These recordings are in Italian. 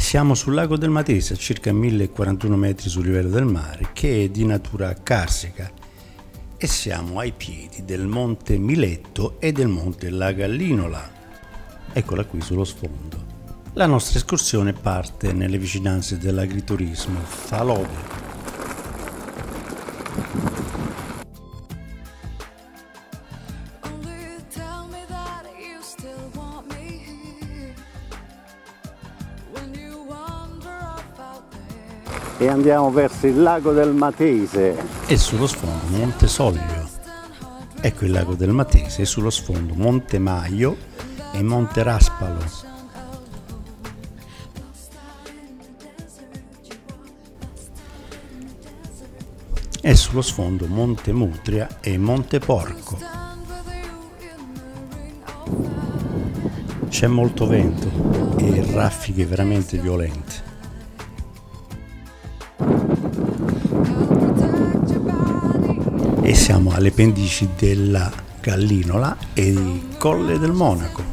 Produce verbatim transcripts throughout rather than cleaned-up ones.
Siamo sul lago del Matese, a circa mille quarantuno metri sul livello del mare, che è di natura carsica, e siamo ai piedi del monte Miletto e del monte La Gallinola. Eccola qui sullo sfondo. La nostra escursione parte nelle vicinanze dell'agriturismo Falode. E andiamo verso il lago del Matese. E sullo sfondo Monte Soglio. Ecco il lago del Matese, e sullo sfondo Monte Maio e Monte Raspalo. E sullo sfondo Monte Mutria e Monte Porco. C'è molto vento e raffiche veramente violente. E siamo alle pendici della Gallinola e di Colle del Monaco.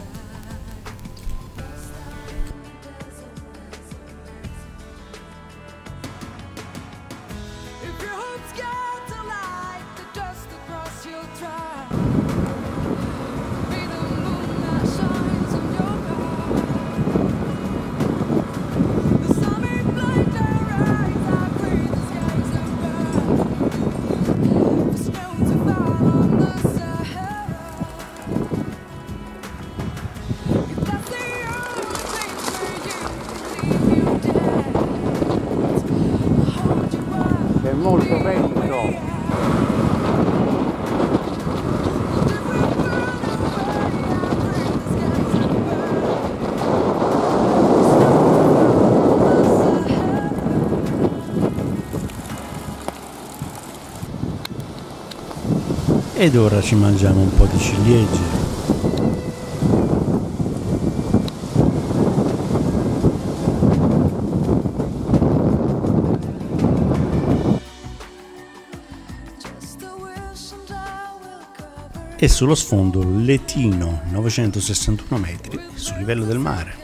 C'è molto vento. Ed ora ci mangiamo un po' di ciliegie. E sullo sfondo Letino, novecentosessantuno metri sul livello del mare.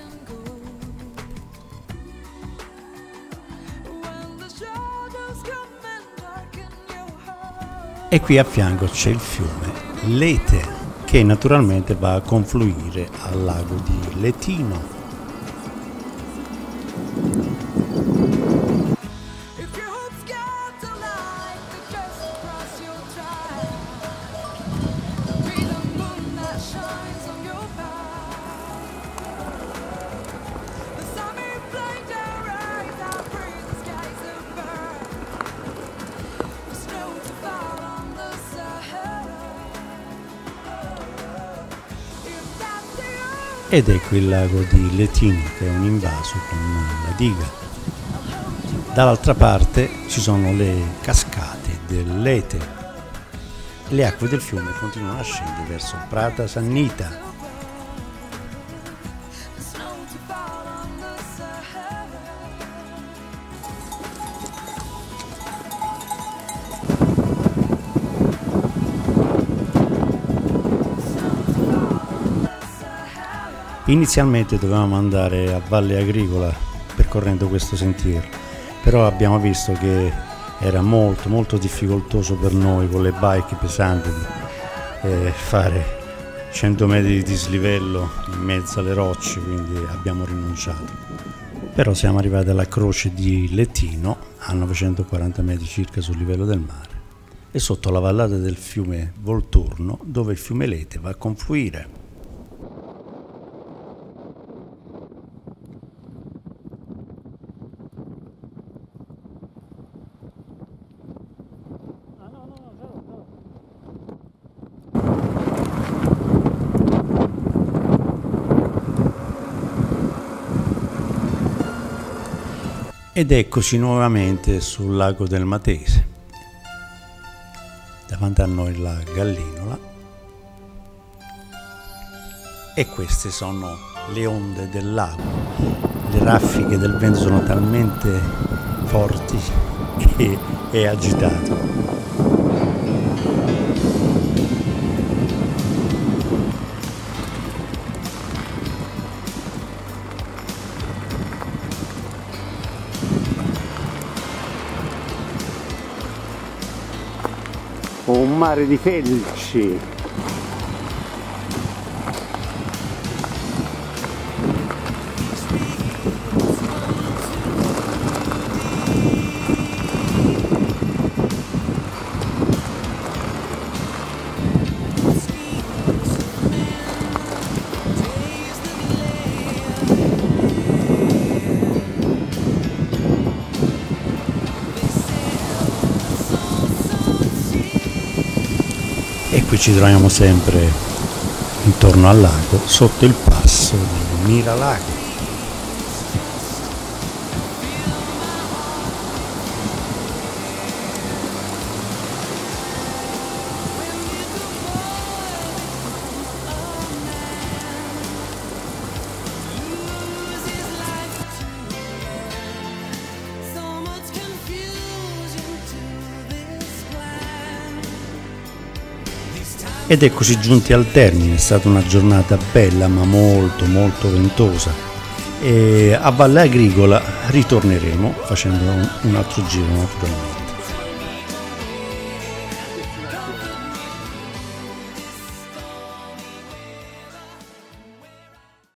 E qui a fianco c'è il fiume Lete, che naturalmente va a confluire al lago di Letino. Ed ecco il lago di Letino, che è un invaso con la diga. Dall'altra parte ci sono le cascate del Lete. Le acque del fiume continuano a scendere verso Prata Sannita. Inizialmente dovevamo andare a Valle Agricola percorrendo questo sentiero, però abbiamo visto che era molto molto difficoltoso per noi con le bike pesanti eh, fare cento metri di dislivello in mezzo alle rocce, quindi abbiamo rinunciato. Però siamo arrivati alla croce di Letino a novecentoquaranta metri circa sul livello del mare e sotto la vallata del fiume Volturno, dove il fiume Lete va a confluire. Ed eccoci nuovamente sul lago del Matese. Davanti a noi la Gallinola. E queste sono le onde del lago. Le raffiche del vento sono talmente forti che è agitato. un mare di felci. E qui ci troviamo sempre intorno al lago, sotto il passo di Miralago. Ed eccoci giunti al termine, è stata una giornata bella ma molto molto ventosa e a Valle Agricola ritorneremo facendo un altro giro naturalmente.